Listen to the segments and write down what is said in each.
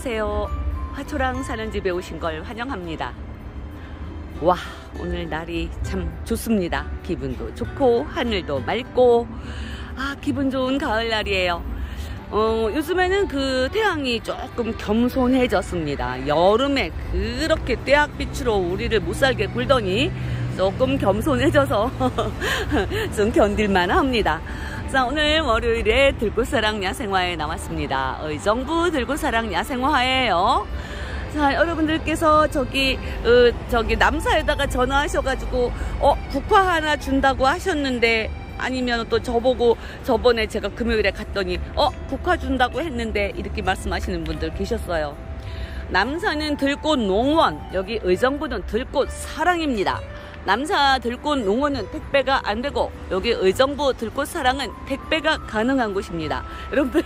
안녕하세요. 화초랑 사는 집에 오신 걸 환영합니다. 와, 오늘 날이 참 좋습니다. 기분도 좋고 하늘도 맑고 기분 좋은 가을날이에요. 요즘에는 그 태양이 조금 겸손해졌습니다. 여름에 그렇게 떼약빛으로 우리를 못살게 굴더니 조금 겸손해져서 좀 견딜만 합니다. 자, 오늘 월요일에 들꽃사랑 야생화에 나왔습니다. 의정부 들꽃사랑 야생화예요. 자, 여러분들께서 저기 남사에다가 전화하셔가지고 국화 하나 준다고 하셨는데, 아니면 또 저보고 저번에 제가 금요일에 갔더니 국화 준다고 했는데 이렇게 말씀하시는 분들 계셨어요. 남사는 들꽃 농원, 여기 의정부는 들꽃 사랑입니다. 남사 들꽃 농원은 택배가 안 되고, 여기 의정부 들꽃 사랑은 택배가 가능한 곳입니다. 여러분들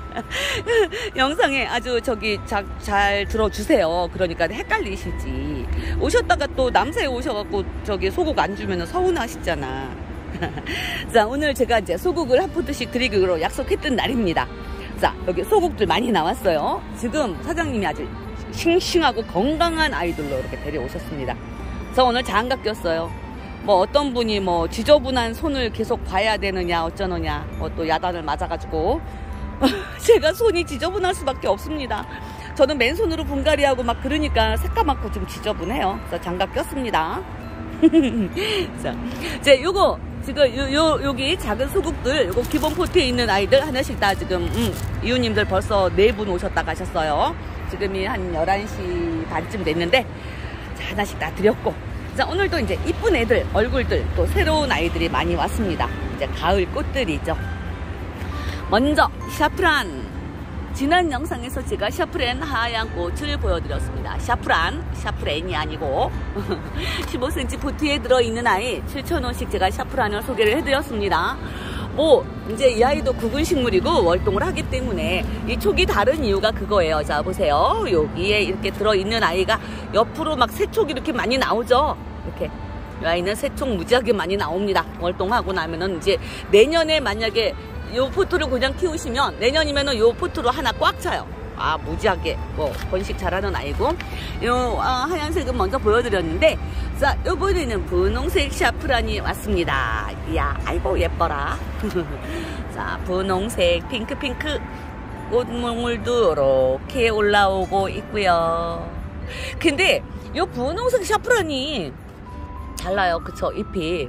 영상에 아주 잘 들어주세요. 그러니까 헷갈리시지. 오셨다가 또 남사에 오셔갖고 소국 안 주면 서운하시잖아. 자, 오늘 제가 이제 소국을 한 포트씩 드리기로 약속했던 날입니다. 자, 여기 소국들 많이 나왔어요. 지금 사장님이 아주 싱싱하고 건강한 아이들로 이렇게 데려오셨습니다. 저 오늘 장갑 꼈어요. 어떤 분이 지저분한 손을 계속 봐야 되느냐 어쩌느냐 또 야단을 맞아가지고 제가 손이 지저분할 수밖에 없습니다. 저는 맨손으로 분갈이하고 막 그러니까 새까맣고 좀 지저분해요. 그래서 장갑 꼈습니다. 자, 이제 요거 지금 여기 작은 소국들, 요거 기본 포트에 있는 아이들 하나씩 다 지금 이웃님들 벌써 4분 오셨다 가셨어요. 지금이 한 11시 반쯤 됐는데, 자, 하나씩 다 드렸고, 자, 오늘도 이제 이쁜 애들, 얼굴들, 또 새로운 아이들이 많이 왔습니다. 이제 가을 꽃들이죠. 먼저 샤프란. 지난 영상에서 제가 샤프란 하얀 꽃을 보여드렸습니다. 샤프란이 아니고 15cm 포트에 들어있는 아이 7,000원씩 제가 샤프란을 소개를 해드렸습니다. 이제 이 아이도 구근식물이고 월동을 하기 때문에 이 촉이 다른 이유가 그거예요. 자, 보세요. 여기에 이렇게 들어있는 아이가 옆으로 막 새촉이 이렇게 많이 나오죠. 이렇게 이 아이는 새촉 무지하게 많이 나옵니다. 월동하고 나면은 이제 내년에 만약에 요 포트를 그냥 키우시면 내년이면은 요 포트로 하나 꽉 차요. 무지하게 번식 잘하는 아이고, 요 하얀색은 먼저 보여드렸는데, 자, 요번에는 분홍색 샤프란이 왔습니다. 이야, 아이고 예뻐라. 자, 분홍색 핑크 꽃몽울도 이렇게 올라오고 있고요. 근데 요 분홍색 샤프란이 달라요. 그쵸? 잎이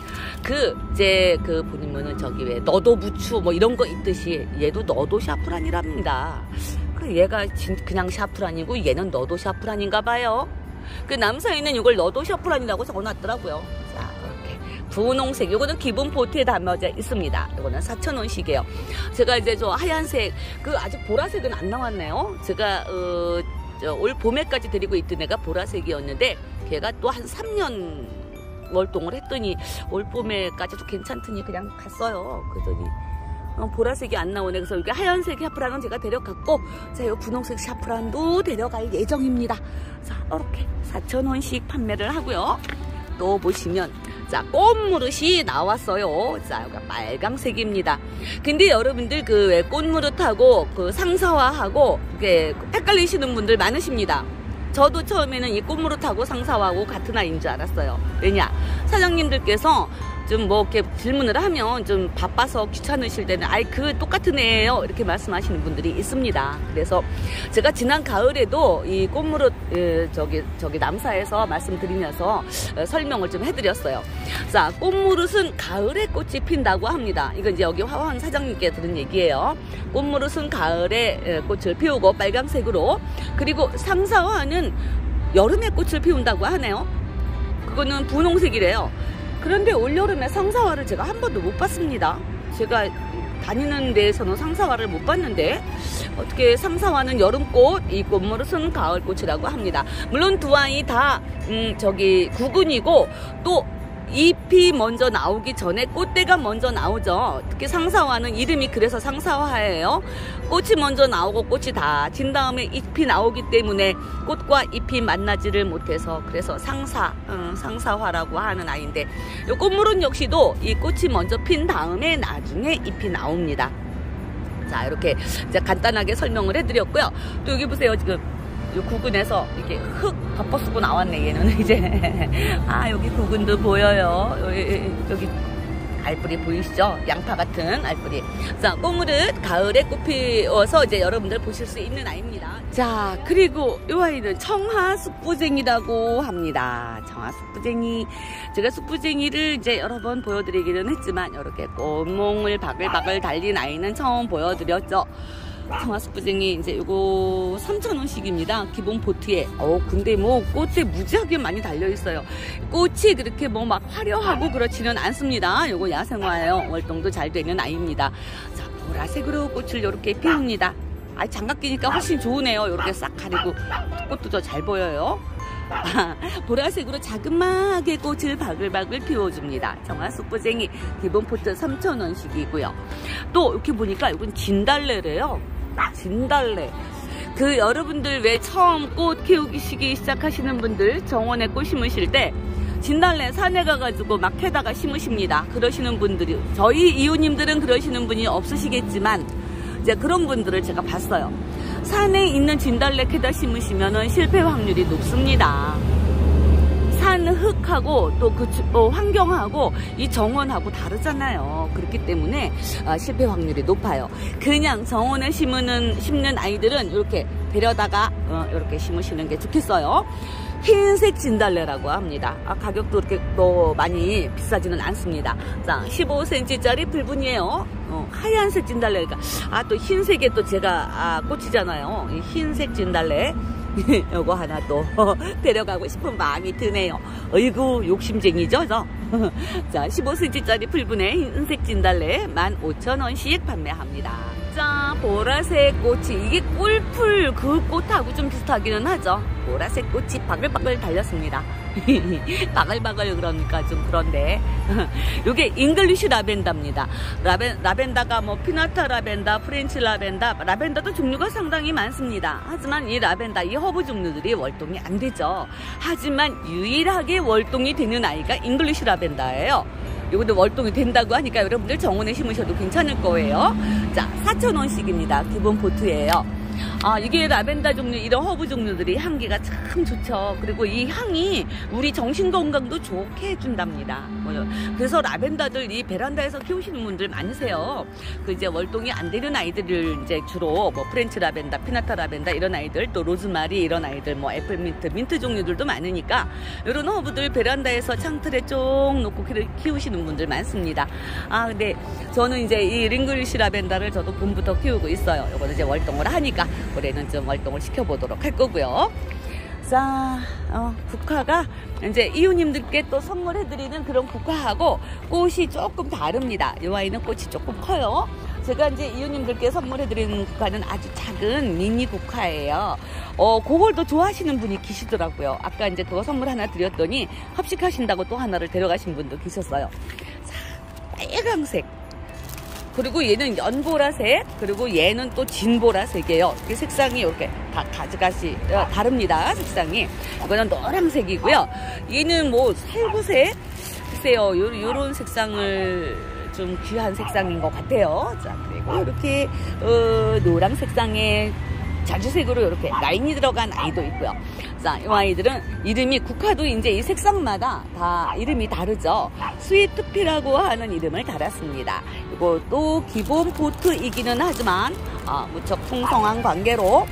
보면은 왜 너도 부추 이런 거 있듯이 얘도 너도 샤프란이랍니다. 얘가 그냥 샤프란이고 얘는 너도 샤프란인가 봐요. 남사에는 이걸 너도 샤프란이라고 적어놨더라고요. 자, 이렇게 분홍색, 요거는 기본 포트에 담아져 있습니다. 요거는 4,000원씩이에요. 제가 이제 하얀색, 아직 보라색은 안 나왔네요. 제가 올 봄에까지 드리고 있던 애가 보라색이었는데, 걔가 또 한 3년 월동을 했더니 올 봄에까지도 괜찮더니 그냥 갔어요. 그러더니 보라색이 안 나오네. 그래서 이렇게 하얀색 샤프란은 제가 데려갔고, 자, 이 분홍색 샤프란도 데려갈 예정입니다. 자, 이렇게 4,000원씩 판매를 하고요. 또 보시면, 자, 꽃무릇이 나왔어요. 자, 여기가 빨강색입니다. 근데 여러분들 왜 꽃무릇하고 상사화하고 헷갈리시는 분들 많으십니다. 저도 처음에는 이 꽃무릇하고 상사화하고 같은 아이인 줄 알았어요. 왜냐? 사장님들께서 좀 이렇게 질문을 하면 좀 바빠서 귀찮으실 때는 똑같은 애예요. 이렇게 말씀하시는 분들이 있습니다. 그래서 제가 지난 가을에도 이 꽃무릇, 남사에서 말씀드리면서 설명을 좀 해드렸어요. 자, 꽃무릇은 가을에 꽃이 핀다고 합니다. 이건 이제 여기 화황 사장님께 들은 얘기예요. 꽃무릇은 가을에 꽃을 피우고 빨강색으로, 그리고 상사화는 여름에 꽃을 피운다고 하네요. 그거는 분홍색이래요. 그런데 올여름에 상사화를 제가 한 번도 못 봤습니다. 제가 다니는 데에서는 상사화를 못 봤는데, 어떻게 상사화는 여름꽃, 이 꽃무릇은 가을꽃이라고 합니다. 물론 두 아이 다 구근이고, 또 잎이 먼저 나오기 전에 꽃대가 먼저 나오죠. 특히 상사화는 이름이 그래서 상사화예요. 꽃이 먼저 나오고 꽃이 다 진 다음에 잎이 나오기 때문에 꽃과 잎이 만나지를 못해서, 그래서 상사화라고 하는 아이인데, 이 꽃물은 역시도 이 꽃이 먼저 핀 다음에 나중에 잎이 나옵니다. 자, 이렇게 이제 간단하게 설명을 해드렸고요. 또 여기 보세요. 지금 이 구근에서 이렇게 흙 덮어쓰고 나왔네, 얘는 이제. 아, 여기 구근도 보여요. 여기 알뿌리 보이시죠? 양파 같은 알뿌리. 자, 꽃무릇 가을에 꽃 피워서 이제 여러분들 보실 수 있는 아이입니다. 자, 그리고 이 아이는 청하숙부쟁이라고 합니다. 청하숙부쟁이. 제가 숙부쟁이를 이제 여러 번 보여드리기는 했지만 이렇게 꽃몽을 바글바글 달린 아이는 처음 보여드렸죠. 청하숙부쟁이 이제 요거 3,000원씩입니다. 기본 보트에. 근데 뭐 꽃에 무지하게 많이 달려있어요. 꽃이 그렇게 뭐 막 화려하고 그렇지는 않습니다. 요거 야생화예요. 월동도 잘 되는 아이입니다. 자, 보라색으로 꽃을 이렇게 피웁니다. 장갑 끼니까 훨씬 좋으네요. 이렇게 싹 가리고 꽃도 더 잘 보여요. 보라색으로 자그마하게 꽃을 바글바글 피워줍니다. 청하숙부쟁이 기본 포트 3,000원씩이고요. 또 이렇게 보니까 이건 진달래래요. 진달래. 여러분들 왜 처음 꽃 키우기 시작하시는 분들 정원에 꽃 심으실 때 진달래 산에 가가지고 막 캐다가 심으십니다. 그러시는 분들이, 저희 이웃님들은 그러시는 분이 없으시겠지만 이제 그런 분들을 제가 봤어요. 산에 있는 진달래 캐다 심으시면은 실패 확률이 높습니다. 산 흙하고 또 환경하고 이 정원하고 다르잖아요. 그렇기 때문에 실패 확률이 높아요. 그냥 정원에 심는 아이들은 이렇게 데려다가 이렇게 심으시는 게 좋겠어요. 흰색 진달래라고 합니다. 가격도 그렇게 많이 비싸지는 않습니다. 자, 15cm짜리 불분이에요. 하얀색 진달래가 또 흰색에 또 제가 꽂히잖아요. 이 흰색 진달래 요거 하나 또 데려가고 싶은 마음이 드네요. 어이구, 욕심쟁이죠, 저. 자, 15cm짜리 풀분의 흰색 진달래 15,000원씩 판매합니다. 자, 보라색 꽃이, 이게 꿀풀 그 꽃하고 좀 비슷하기는 하죠. 보라색 꽃이 바글바글 달렸습니다. 바글바글 그러니까 좀 그런데 요게 잉글리쉬 라벤더입니다. 라벤더가 뭐 피나타 라벤더, 프렌치 라벤더도 종류가 상당히 많습니다. 하지만 이 라벤더, 이 허브 종류들이 월동이 안 되죠. 하지만 유일하게 월동이 되는 아이가 잉글리쉬 라벤더예요. 이것도 월동이 된다고 하니까 여러분들 정원에 심으셔도 괜찮을 거예요. 자, 4,000원씩입니다. 기본 보트예요. 이게 라벤더 종류, 이런 허브 종류들이 향기가 참 좋죠. 그리고 이 향이 우리 정신 건강도 좋게 해준답니다. 그래서 라벤더들 이 베란다에서 키우시는 분들 많으세요. 이제 월동이 안 되는 아이들을 이제 주로 뭐 프렌치 라벤더, 피나타 라벤더 이런 아이들, 또 로즈마리 이런 아이들, 뭐 애플민트, 민트 종류들도 많으니까 이런 허브들 베란다에서 창틀에 쭉 놓고 키우시는 분들 많습니다. 근데 저는 이제 이 잉글리쉬 라벤더를 저도 봄부터 키우고 있어요. 이거는 이제 월동을 하니까 올해는 좀 월동을 시켜보도록 할 거고요. 자, 국화가 이제 이웃님들께 또 선물해드리는 그런 국화하고 꽃이 조금 다릅니다. 이 아이는 꽃이 조금 커요. 제가 이제 이웃님들께 선물해드리는 국화는 아주 작은 미니 국화예요. 그걸 더 좋아하시는 분이 계시더라고요. 아까 이제 그거 선물 하나 드렸더니 합식하신다고 또 하나를 데려가신 분도 계셨어요. 자, 빨강색. 그리고 얘는 연보라색, 그리고 얘는 또 진보라색이에요. 이 색상이 이렇게 다 가지가지 다릅니다. 색상이. 이거는 노란색이고요. 얘는 뭐 살구색, 글쎄요, 요런 색상을 좀 귀한 색상인 것 같아요. 자, 그리고 이렇게 노란 색상의 자주색으로 이렇게 라인이 들어간 아이도 있고요. 자, 이 아이들은 이름이, 국화도 이제 이 색상마다 다 이름이 다르죠. 스위트피라고 하는 이름을 달았습니다. 이것도 기본 보트이기는 하지만 무척 풍성한 관계로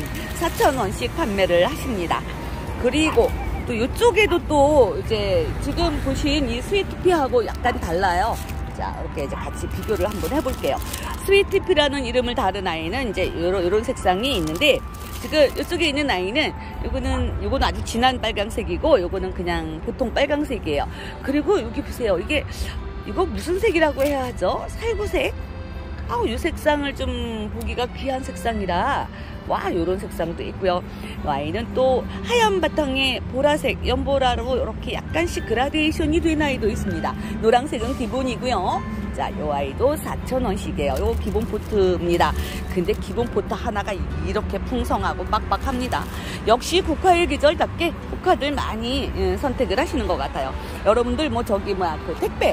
4,000원씩 판매를 하십니다. 그리고 또 이쪽에도 또 이제 지금 보신 이 스위트피하고 약간 달라요. 자, 이렇게 이제 같이 비교를 한번 해볼게요. 스위트피라는 이름을 다른 아이는 이제 요런 색상이 있는데, 지금 이쪽에 있는 아이는 요거는 아주 진한 빨강색이고, 요거는 그냥 보통 빨강색이에요. 그리고 여기 보세요. 이거 무슨 색이라고 해야 하죠? 살구색? 이 색상을 좀 보기가 귀한 색상이라, 요런 색상도 있고요. 아이는 또 하얀 바탕에 보라색, 연보라로 이렇게 약간씩 그라데이션이 된 아이도 있습니다. 노란색은 기본이고요. 자, 요 아이도 4,000원씩이에요. 요 기본 포트입니다. 근데 기본 포트 하나가 이렇게 풍성하고 빡빡합니다. 역시 국화의 계절답게 국화들 많이 선택을 하시는 것 같아요. 여러분들 뭐 택배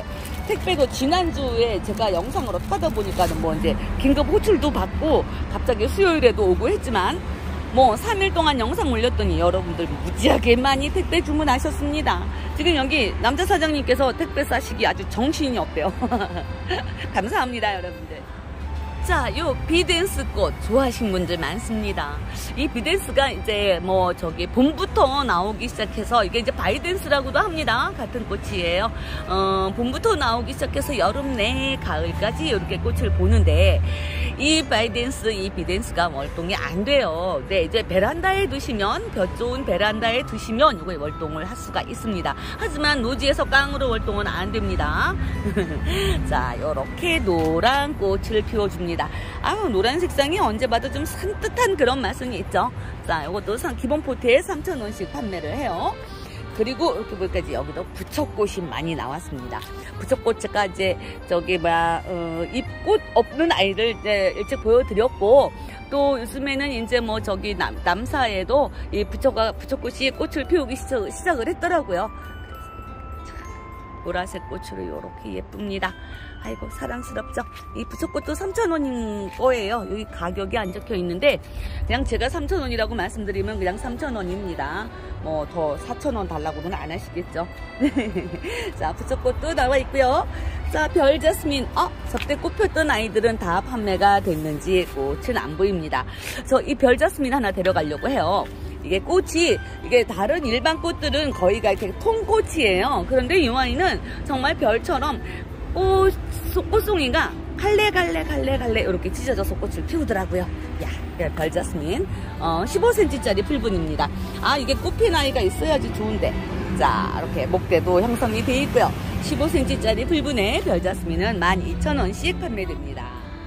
택배도 지난주에 제가 영상으로 타다 보니까는 뭐 이제 긴급 호출도 받고 갑자기 수요일에도 오고 했지만 뭐 3일 동안 영상 올렸더니 여러분들 무지하게 많이 택배 주문하셨습니다. 지금 여기 남자 사장님께서 택배 싸시기 아주 정신이 없대요. 감사합니다, 여러분들. 자, 요 비댄스 꽃 좋아하시는 분들 많습니다. 이 비댄스가 이제 뭐 저기 봄부터 나오기 시작해서 이게 이제 바이댄스라고도 합니다. 같은 꽃이에요. 봄부터 나오기 시작해서 여름 내 가을까지 이렇게 꽃을 보는데 이 바이댄스, 이 비댄스가 월동이 안 돼요. 네, 이제 베란다에 두시면 볕 좋은 베란다에 두시면 이거 월동을 할 수가 있습니다. 하지만 노지에서 깡으로 월동은 안 됩니다. 자, 요렇게 노란 꽃을 피워줍니다. 아우, 노란 색상이 언제 봐도 좀 산뜻한 그런 맛은 있죠. 자, 이것도 기본 포트에 3,000원씩 판매를 해요. 그리고 이렇게 보니까 이제 여기도 부처꽃이 많이 나왔습니다. 부처꽃가 이제 저기 잎꽃 없는 아이를 이제 일찍 보여드렸고, 또 요즘에는 이제 뭐 저기 남사에도 이 부처꽃이 꽃을 피우기 시작을 했더라고요. 보라색 꽃으로 이렇게 예쁩니다. 아이고, 사랑스럽죠? 이 부처꽃도 3,000원인 거예요. 여기 가격이 안 적혀 있는데 그냥 제가 3,000원이라고 말씀드리면 그냥 3,000원입니다. 뭐 더 4,000원 달라고는 안 하시겠죠? 자, 부처꽃도 나와 있고요. 자, 별자스민. 저때 꽃 폈던 아이들은 다 판매가 됐는지 꽃은 안 보입니다. 그래서 이 별자스민 하나 데려가려고 해요. 이게 꽃이, 이게 다른 일반 꽃들은 거의가 이렇게 통꽃이에요. 그런데 이 아이는 정말 별처럼 꽃송이가 갈래 이렇게 찢어져서 꽃을 피우더라고요. 야, 별자스민 15cm짜리 풀분입니다. 이게 꽃핀 아이가 있어야지 좋은데. 자, 이렇게 목대도 형성이 되어 있고요. 15cm짜리 풀분의 별자스민은 12,000원씩 판매됩니다.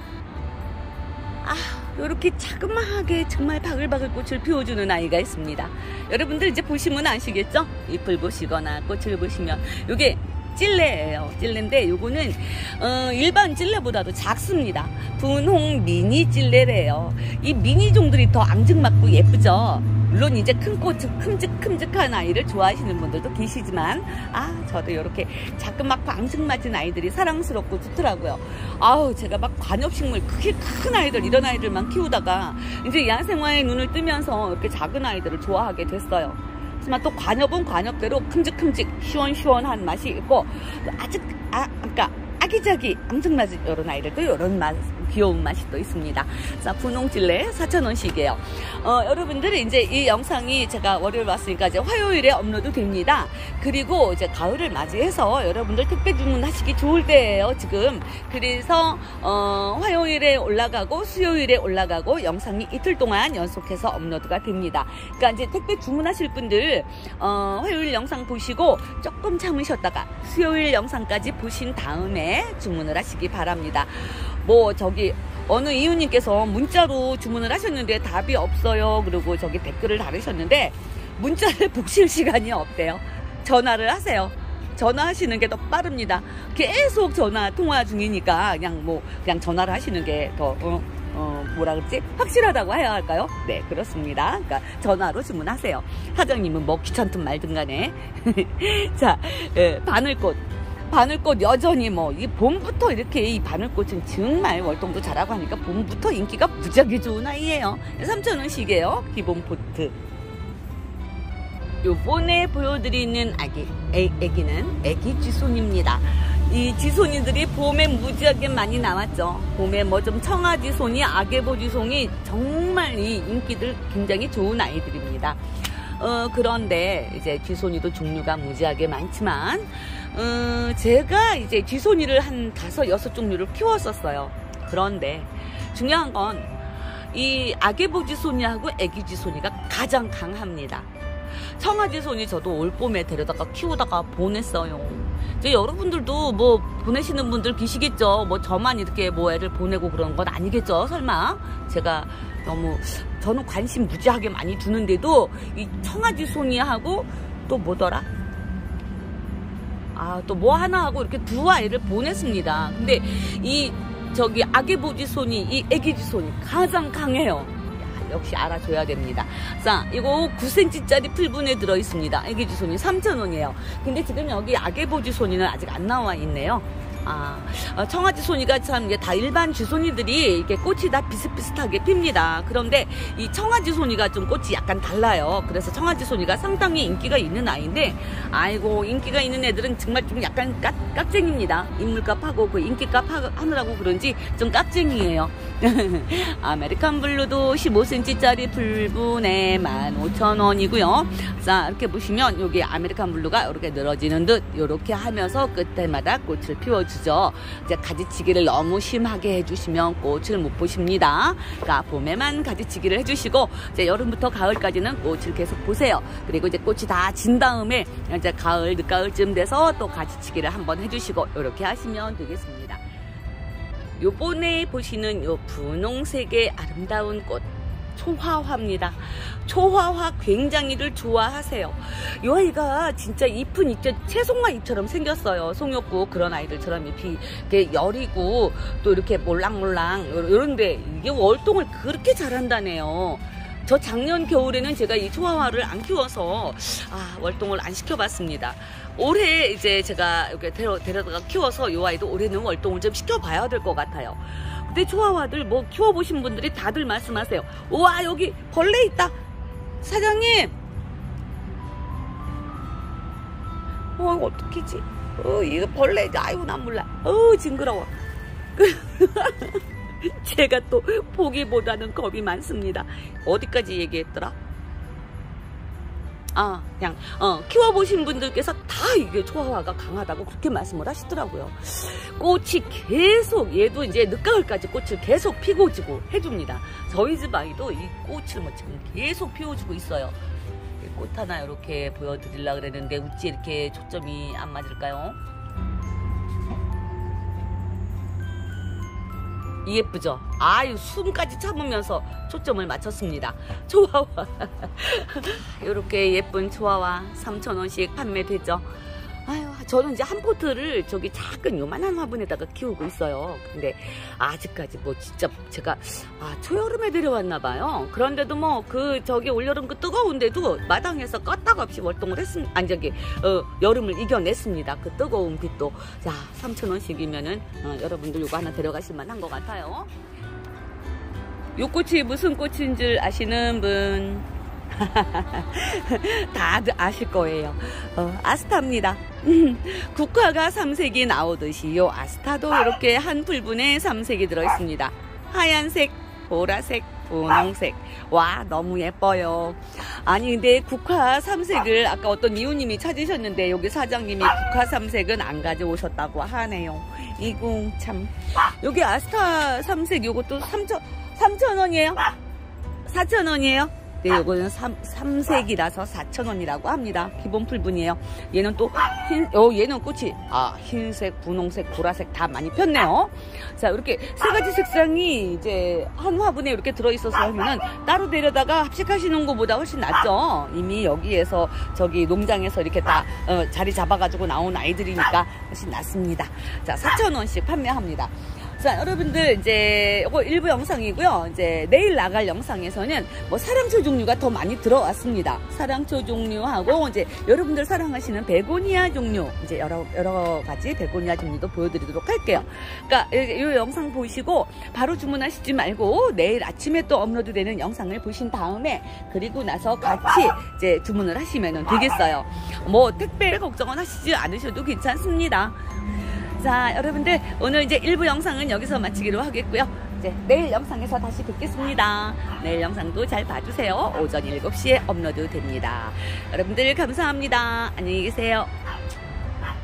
이렇게 자그마하게 정말 바글바글 꽃을 피워주는 아이가 있습니다. 여러분들 이제 보시면 아시겠죠? 잎을 보시거나 꽃을 보시면 이게 찔레예요. 찔레인데 요거는 일반 찔레보다도 작습니다. 분홍 미니 찔레래요. 이 미니 종들이 더 앙증맞고 예쁘죠. 물론 이제 큰 꽃, 큼직큼직한 아이를 좋아하시는 분들도 계시지만 저도 이렇게 자그맣고 앙증맞은 아이들이 사랑스럽고 좋더라고요. 제가 막 관엽식물 크게 큰 아이들, 이런 아이들만 키우다가 이제 야생화에 눈을 뜨면서 이렇게 작은 아이들을 좋아하게 됐어요. 하지만 또 관엽은 관엽대로 큼직큼직 시원시원한 맛이 있고, 그러니까 아기자기 앙증맞은 이런 아이들도 이런 맛, 귀여운 맛이 또 있습니다. 자, 분홍찔레 4,000원씩이에요. 여러분들 이제 이 영상이 제가 월요일 왔으니까 이제 화요일에 업로드 됩니다. 그리고 이제 가을을 맞이해서 여러분들 택배 주문하시기 좋을 때예요, 지금. 그래서 화요일에 올라가고 수요일에 올라가고 영상이 이틀 동안 연속해서 업로드가 됩니다. 그러니까 이제 택배 주문하실 분들 화요일 영상 보시고 조금 참으셨다가 수요일 영상까지 보신 다음에 주문을 하시기 바랍니다. 뭐 저기 어느 이웃님께서 문자로 주문을 하셨는데 답이 없어요. 그리고 저기 댓글을 달으셨는데 문자를 보실 시간이 없대요. 전화를 하세요. 전화하시는 게 더 빠릅니다. 계속 전화 통화 중이니까 그냥 전화를 하시는 게 더 뭐라 그러지? 확실하다고 해야 할까요? 네, 그렇습니다. 그러니까 전화로 주문하세요. 사장님은 뭐 귀찮든 말든 간에. 자, 바늘꽃 여전히 이 봄부터 이렇게 이 바늘꽃은 정말 월동도 잘하고 하니까 봄부터 인기가 무지하게 좋은 아이예요. 3,000원씩이에요. 기본 포트. 요번에 보여드리는 애기는 애기 쥐손입니다. 이 쥐손이들이 봄에 무지하게 많이 나왔죠. 봄에 좀 청아쥐손이, 아게보쥐손이 정말 이 인기들 굉장히 좋은 아이들입니다. 그런데 이제 쥐손이도 종류가 무지하게 많지만 제가 이제 쥐손이를 한 5, 6종류를 키웠었어요. 그런데 중요한 건 이 아게보쥐손이하고 애기쥐손이가 가장 강합니다. 청아쥐손이 저도 올봄에 데려다가 키우다가 보냈어요. 이제 여러분들도 보내시는 분들 계시겠죠. 저만 이렇게 애를 보내고 그런 건 아니겠죠, 설마. 제가 저는 관심 무지하게 많이 두는데도 이 청아쥐손이하고 또 뭐더라? 또 뭐 하나 하고 이렇게 2아이를 보냈습니다. 근데 저기 아게보쥐손이, 이 애기쥐손이 가장 강해요. 역시 알아줘야 됩니다. 자, 이거 9cm짜리 풀분에 들어있습니다. 애기쥐손이 3,000원이에요. 근데 지금 여기 아게보쥐손이는 아직 안 나와 있네요. 청아지 소니가 참 이게 다 일반 주소니들이 이게 꽃이 다 비슷비슷하게 핍니다. 그런데 이 청아지 소니가 좀 꽃이 약간 달라요. 그래서 청아지 소니가 상당히 인기가 있는 아이인데, 아이고 인기가 있는 애들은 정말 좀 약간 깍쟁입니다. 인물값하고 그 인기값 하느라고 그런지 좀 깍쟁이에요. 아메리칸 블루도 15cm짜리 풀분에 15,000원이고요. 자, 이렇게 보시면 여기 아메리칸 블루가 이렇게 늘어지는 듯 이렇게 하면서 끝에마다 꽃을 피워주죠. 이제 가지치기를 너무 심하게 해주시면 꽃을 못 보십니다. 그러니까 봄에만 가지치기를 해주시고 이제 여름부터 가을까지는 꽃을 계속 보세요. 그리고 이제 꽃이 다 진 다음에 이제 가을, 늦가을쯤 돼서 또 가지치기를 한번 해주시고 이렇게 하시면 되겠습니다. 요번에 보시는 요 분홍색의 아름다운 꽃, 초화화입니다. 초화화 굉장히들 좋아하세요. 이 아이가 진짜 잎은 이제 채송화 잎처럼 생겼어요. 송엽국 그런 아이들처럼 잎이 이렇게 여리고 또 이렇게 몰랑몰랑 이런데 이게 월동을 그렇게 잘한다네요. 저 작년 겨울에는 제가 이 초화화를 안 키워서 월동을 안 시켜봤습니다. 올해 이제 제가 이렇게 데려다가 키워서 이 아이도 올해는 월동을 좀 시켜봐야 될 것 같아요. 근데 초화화들 뭐 키워보신 분들이 다들 말씀하세요. 우와, 여기 벌레 있다. 사장님. 어떡하지? 이거 벌레. 아이고, 난 몰라. 징그러워. 제가 또 보기보다는 겁이 많습니다. 어디까지 얘기했더라? 그냥 키워보신 분들께서 다 이게 초화화가 강하다고 그렇게 말씀을 하시더라고요. 꽃이 계속, 얘도 이제 늦가을까지 꽃을 계속 피워주고 해줍니다. 저희 집 아이도 이 꽃을 뭐 지금 계속 피워주고 있어요. 꽃 하나 이렇게 보여드리려고 그랬는데 어찌 이렇게 초점이 안 맞을까요? 예쁘죠? 아유, 숨까지 참으면서 초점을 맞췄습니다. 초화화. 이렇게 예쁜 초화화 3,000원씩 판매되죠. 아유, 저는 이제 한 포트를 저기 작은 요만한 화분에다가 키우고 있어요. 근데 아직까지 뭐 진짜 제가 초여름에 데려왔나 봐요. 그런데도 뭐 저기 올여름 그 뜨거운데도 마당에서 껐다가 없이 월동을 했습니다. 여름을 이겨냈습니다. 그 뜨거운 빛도. 자, 3,000원씩이면은 여러분들 요거 하나 데려가실 만한 것 같아요. 요 꽃이 무슨 꽃인 줄 아시는 분? 다들 아실 거예요. 아스타입니다. 국화가 3색이 나오듯이 요 아스타도 이렇게 한 풀분에 3색이 들어있습니다. 하얀색, 보라색, 분홍색. 와, 너무 예뻐요. 아니, 근데 국화 3색을 아까 어떤 이웃님이 찾으셨는데 여기 사장님이 국화 3색은 안 가져오셨다고 하네요. 이거 참. 여기 아스타 3색 요것도 3,000원이에요? 4,000원이에요? 네, 요거는 3색이라서 4,000원이라고 합니다. 기본 풀분이에요. 얘는 또 얘는 꽃이 흰색, 분홍색, 보라색 다 많이 폈네요. 자, 이렇게 세 가지 색상이 이제 한 화분에 이렇게 들어있어서 하면은 따로 데려다가 합식하시는 것보다 훨씬 낫죠. 이미 여기에서 저기 농장에서 이렇게 다 자리 잡아가지고 나온 아이들이니까 훨씬 낫습니다. 자, 4,000원씩 판매합니다. 자, 여러분들 이제 이거 일부 영상이고요. 이제 내일 나갈 영상에서는 뭐 사랑초 종류가 더 많이 들어왔습니다. 사랑초 종류하고 이제 여러분들 사랑하시는 베고니아 종류, 이제 여러 가지 베고니아 종류도 보여드리도록 할게요. 그러니까 이 영상 보시고 바로 주문하시지 말고 내일 아침에 또 업로드되는 영상을 보신 다음에 그리고 나서 같이 이제 주문을 하시면 되겠어요. 뭐 택배 걱정은 하시지 않으셔도 괜찮습니다. 자, 여러분들 오늘 이제 1부 영상은 여기서 마치기로 하겠고요. 이제 내일 영상에서 다시 뵙겠습니다. 내일 영상도 잘 봐주세요. 오전 7시에 업로드 됩니다. 여러분들 감사합니다. 안녕히 계세요.